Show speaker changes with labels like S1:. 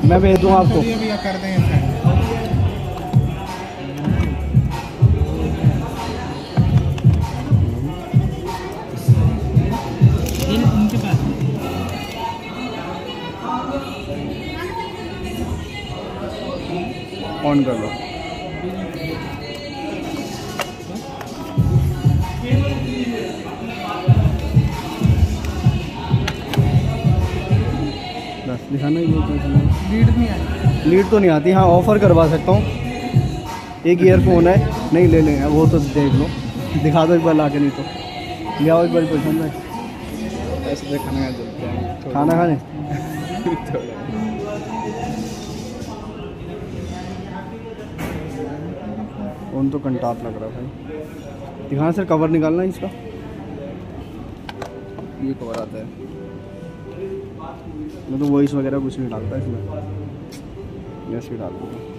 S1: मैं भेज दूँगा आपको।
S2: कर दें इनके पास
S1: ऑन कर लो। बस दिखाना ही
S2: लीड नहीं आती।
S1: लीड तो नहीं आती। हाँ ऑफ़र करवा सकता हूँ। एक ईयरफोन है, नहीं ले लेंगे वो तो देख लो, दिखा दो एक बार ला के, नहीं तो ले आओ एक बार पसंद है।
S2: ऐसे खाना
S1: खाना खाने फोन तो कंटाप लग रहा भाई। दिखाना सर, कवर निकालना है इसका।
S2: ये कवर आता है।
S1: मैं तो वॉइस वगैरह कुछ नहीं डालता इसमें, ऐसे ही डाल दूँगा।